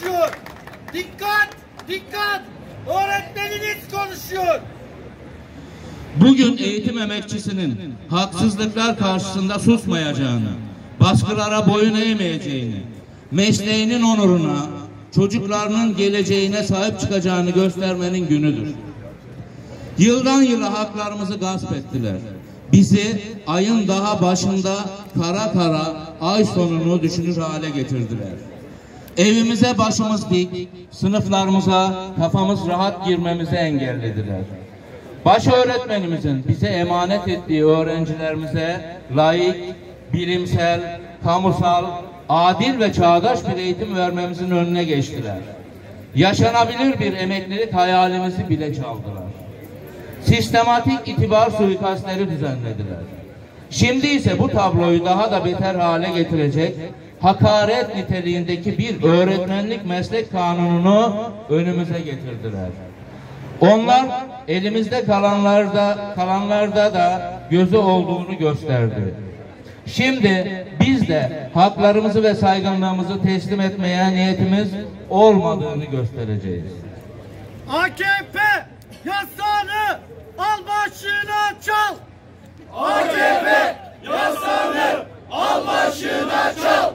konuşuyor. Dikkat! Dikkat! Öğretmeniniz konuşuyor. Bugün eğitim emekçisinin haksızlıklar karşısında susmayacağını, baskılara boyun eğmeyeceğini, mesleğinin onuruna, çocuklarının geleceğine sahip çıkacağını göstermenin günüdür. Yıldan yıla haklarımızı gasp ettiler. Bizi ayın daha başında kara kara ay sonunu düşünür hale getirdiler. Evimize başımız dik, sınıflarımıza kafamız rahat girmemizi engellediler. Baş öğretmenimizin bize emanet ettiği öğrencilerimize layık, bilimsel, kamusal, adil ve çağdaş bir eğitim vermemizin önüne geçtiler. Yaşanabilir bir emeklilik hayalimizi bile çaldılar. Sistematik itibar suikastleri düzenlediler. Şimdi ise bu tabloyu daha da beter hale getirecek hakaret niteliğindeki bir öğretmenlik meslek kanununu önümüze getirdiler. Onlar elimizde kalanlarda da gözü olduğunu gösterdi. Şimdi biz de haklarımızı ve saygınlığımızı teslim etmeye niyetimiz olmadığını göstereceğiz. AKP yasağını al başına çal. AKP yasağını al başına çal.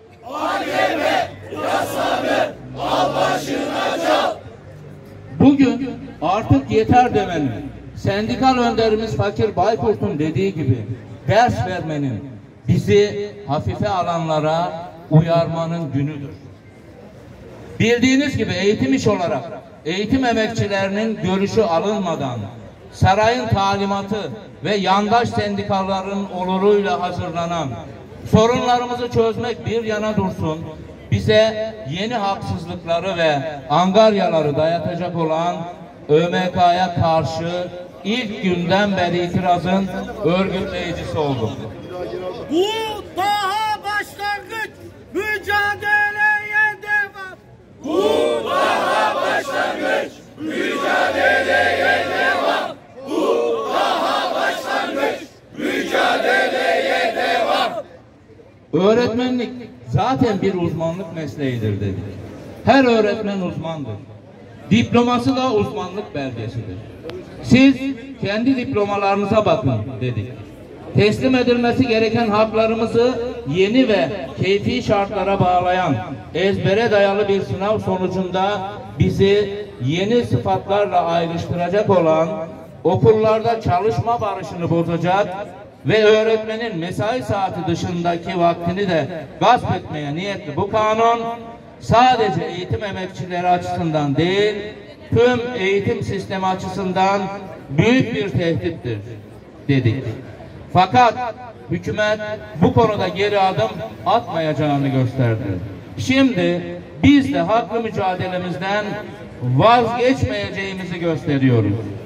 AKP yasağını al başına çal. Bugün artık yeter demenin, sendikal önderimiz Fakir Baykurt'un dediği gibi ders vermenin, bizi hafife alanlara uyarmanın günüdür. Bildiğiniz gibi eğitim iş olarak eğitim emekçilerinin görüşü alınmadan sarayın talimatı ve yandaş sendikaların oluruyla hazırlanan sorunlarımızı çözmek bir yana dursun, bize yeni haksızlıkları ve angaryaları dayatacak olan ÖMK'ya karşı ilk günden beri itirazın örgütleyicisi olduk. Bu daha başlangıç, mücadeleye devam. Bu daha başlangıç, mücadeleye devam. Bu daha başlangıç, mücadeleye devam. Öğretmenlik zaten bir uzmanlık mesleğidir dedik. Her öğretmen uzmandır. Diploması da uzmanlık belgesidir. Siz kendi diplomalarınıza bakın dedik. Teslim edilmesi gereken haklarımızı yeni ve keyfi şartlara bağlayan ezbere dayalı bir sınav sonucunda bizi yeni sıfatlarla ayrıştıracak olan, okullarda çalışma barışını bozacak ve öğretmenin mesai saati dışındaki vaktini de gasp etmeye niyetli bu kanun sadece eğitim emekçileri açısından değil, tüm eğitim sistemi açısından büyük bir tehdittir dedik. Fakat hükümet bu konuda geri adım atmayacağını gösterdi. Şimdi biz de haklı mücadelemizden vazgeçmeyeceğimizi gösteriyoruz.